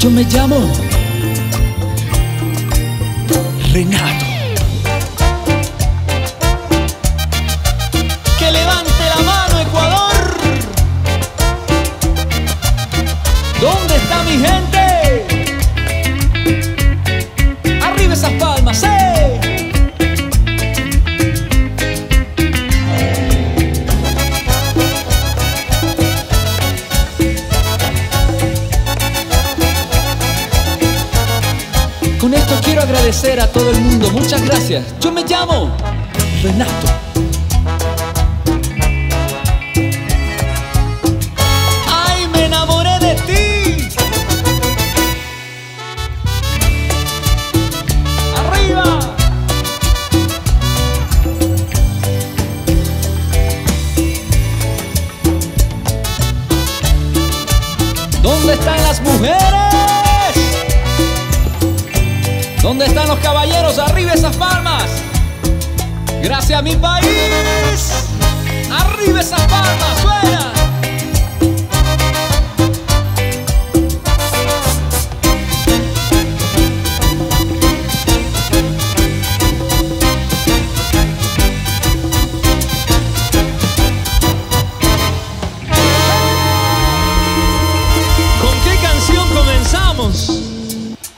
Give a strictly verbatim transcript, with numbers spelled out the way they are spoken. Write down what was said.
Yo me llamo Renato. Que levante la mano, Ecuador. ¿Dónde está mi gente? Arriba esas palmas, ¡eh! Con esto quiero agradecer a todo el mundo. Muchas gracias. Yo me llamo Renato. ¡Ay, me enamoré de ti! ¡Arriba! ¿Dónde están las mujeres? ¿Dónde están los caballeros? ¡Arriba esas palmas! ¡Gracias a mi país! ¡Arriba esas palmas! ¡Suena!